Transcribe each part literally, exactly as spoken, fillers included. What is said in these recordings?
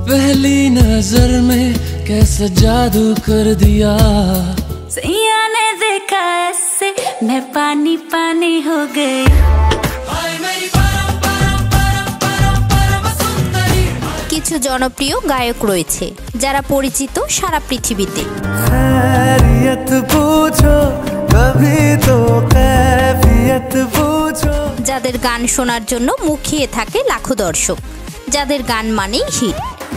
पहली नजर में कैसा जादू कर दिया, सैया ने देखा ऐसे मैं पानी पानी हो गई। কিছু জনপ্রিয় গায়ক রয়েছে যারা পরিচিত সারা পৃথিবীতে। যাদের গান শোনার জন্য মুখিয়ে থাকে লাখো দর্শক, যাদের গান মানেই হিট।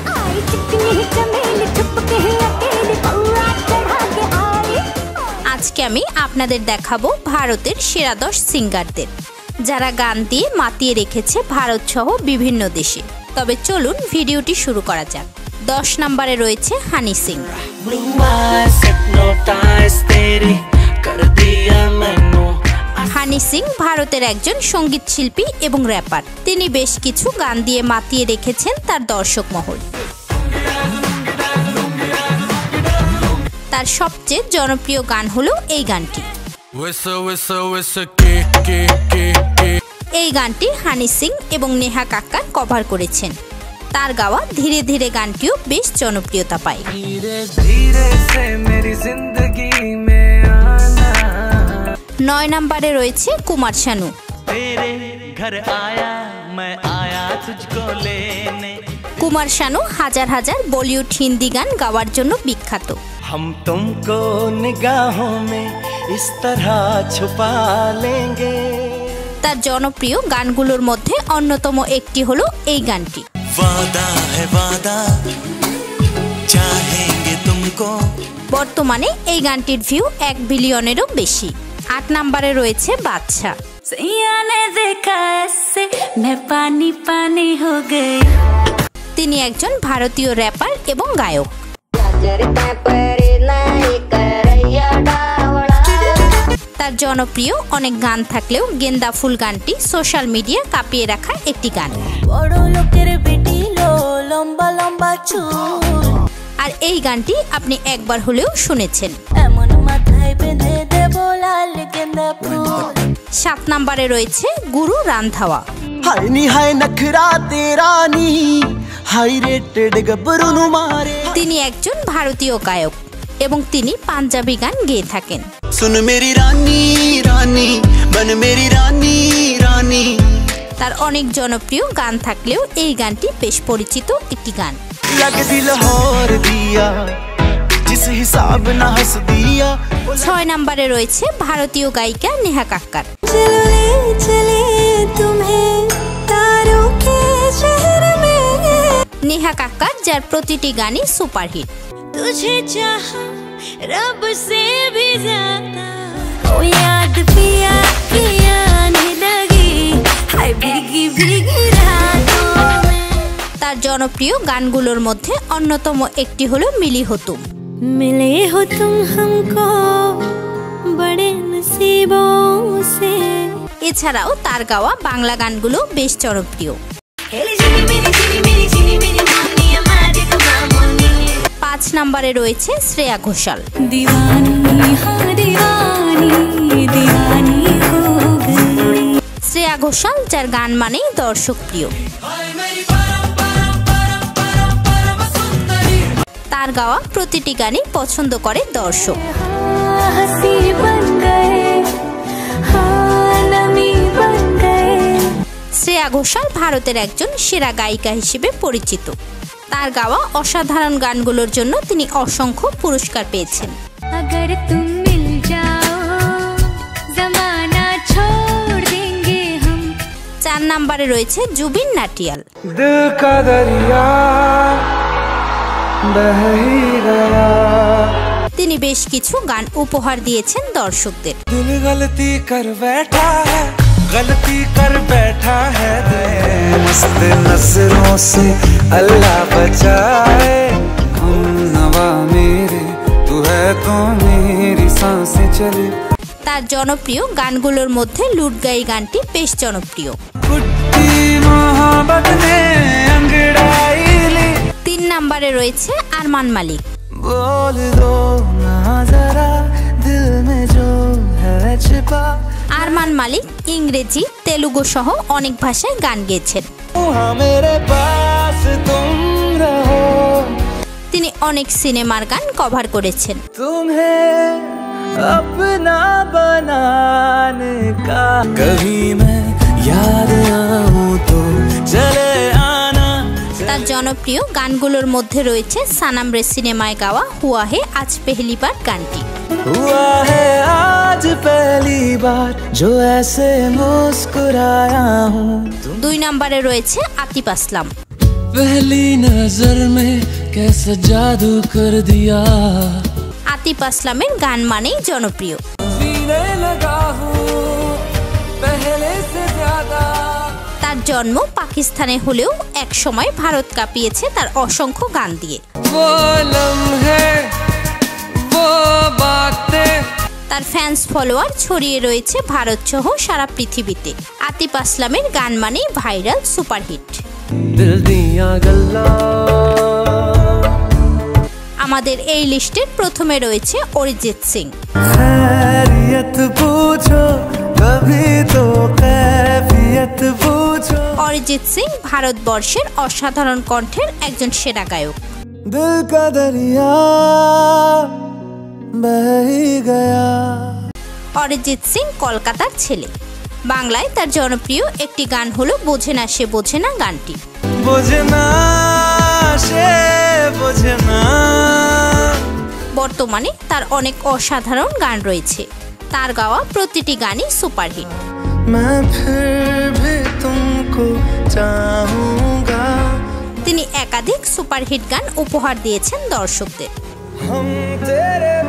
আজকে আমি আপনাদের দেখাবো ভারতের সেরা দশ সিঙ্গারদের, যারা গান দিয়ে মাতিয়ে রেখেছে ভারত সহ বিভিন্ন দেশে। তবে চলুন ভিডিওটি শুরু করা যাক। দশ নম্বরে রয়েছে হানি সিং। হানি সিং ভারতের একজন সঙ্গীত শিল্পী এবং র্যাপার। তিনি বেশ কিছু গান দিয়ে মাতিয়ে রেখেছেন তার দর্শক মহল। তার সবচেয়ে জনপ্রিয় গান হলো এই গানটি। এই গানটি হানি সিং এবং নেহা কাক্কার কভার করেছেন। তার গাওয়া ধীরে ধীরে গানটিও বেশ জনপ্রিয়তা পায়। নয় নম্বরে রয়েছে কুমার শানু। কুমার শানু হাজার হাজার বলিউড হিন্দি গান গাওয়ার জন্য বিখ্যাত। हम तुमको निगाहों में इस तरह छुपा लेंगे। তার জনপ্রিয় গানগুলোর মধ্যে অন্যতম একটি হলো এই গানটি। वादा है वादा चाहेंगे तुमको। বর্তমানে এই গানটির ভিউ এক বিলিয়নেরও বেশি। আট নম্বরে রয়েছে বাদশা। सैया ने देखा ऐसे मैं पानी पानी हो गई। তিনি একজন ভারতীয় র্যাপার এবং গায়ক। তার জনপ্রিয় অনেক গান থাকলেও গেন্দা ফুল গানটি সোশ্যাল মিডিয়া কাঁপিয়ে রাখা একটি গান। আর এই গানটি আপনি একবার হলেও শুনেছেন। সাত নম্বরে রয়েছে গুরু রান্ধাওয়া। তিনি একজন ভারতীয় গায়ক এবং তিনি পাঞ্জাবি গান গেয়ে থাকেন। सुन मेरी रानी रानी बन मेरी रानी रानी। তার অনেক জনপ্রিয় গান থাকলেও এই গানটি বেশ পরিচিত একটি গান। ছয় নম্বরে রয়েছে ভারতীয় গায়িকা নেহা কাক্কার। নেহা কাক্কার যার প্রতিটি গানই সুপারহিট। तुझे चाहा रब से भी ज्यादा ओ याद पिया की आने लगी हाय भीगी भीगी रातों में। তার জনপ্রিয় গানগুলোর মধ্যে অন্যতম একটি হলো মিলি हो तुम। मिले हो तुम हमको बड़े नसीबों से। এছাড়াও তার গাওয়া বাংলা গানগুলো বেশ জনপ্রিয়। পাঁচ নম্বরে রয়েছে শ্রেয়া ঘোষাল। শ্রেয়া ঘোষাল যার গান মানেই দর্শক প্রিয়। তার গাওয়া প্রতিটি গানই পছন্দ করে দর্শক। শ্রেয়া ঘোষাল ভারতের একজন সেরা গায়িকা হিসেবে পরিচিত। তার গাওয়া অসাধারণ গানগুলোর জন্য তিনি অসংখ্য পুরস্কার পেয়েছেন। চার নম্বরে রয়েছে জুবিন নাটিয়াল। তিনি বেশ কিছু গান উপহার দিয়েছেন দর্শকদের। गलती कर बैठा है मस्त नजरों से अल्लाह बचाए हम नवा मेरे तू है तो मेरी सांसें चले। তার জনপ্রিয় গানগুলোর মধ্যে লুটগাই গানটি বেশ জনপ্রিয়। তিন নম্বরে রয়েছে আরমান মালিক। बोल दो ना जरा दिल में जो है छिपा। আরমান মালিক ইংরেজি, তেলুগু সহ অনেক ভাষায় গান গেয়েছেন। তিনি অনেক সিনেমার গান কভার করেছেন। अपना बनाने का कभी मैं याद आऊं तो चले आना। তার জনপ্রিয় গানগুলোর মধ্যে রয়েছে সানাম রে সিনেমায় গাওয়া হুয়া হে আজ পেহলি বার গানটি। हुआ है आज पहली बार जो ऐसे मुस्कुराया हूं। দুই নম্বরে রয়েছে আতিফ আসলাম। पहली नजर में कैसा जादू कर दिया। আতিফ আসলামের গান মানেই জনপ্রিয়। তার জন্ম পাকিস্তানে হলেও এক সময় ভারত কাঁপিয়েছে তার অসংখ্য গান দিয়ে। তার ফ্যান্স ফলোয়ার ছড়িয়ে রয়েছে ভারত সহ সারা পৃথিবীতে। আতিফ আসলামের গান মানেই ভাইরাল সুপারহিট। আমাদের এই লিস্টের প্রথমে রয়েছে অরিজিৎ সিং। অরিজিৎ সিং ভারতবর্ষের অসাধারণ কণ্ঠের একজন সেরা গায়ক। অরিজিৎ সিং কলকাতার ছেলে। বাংলায় তার জনপ্রিয় একটি গান হলো বোঝে না সে বোঝে না গানটি। বর্তমানে তার অনেক অসাধারণ গান রয়েছে। তার গাওয়া প্রতিটি গানই সুপারহিট। তিনি একাধিক সুপারহিট গান উপহার দিয়েছেন দর্শকদের।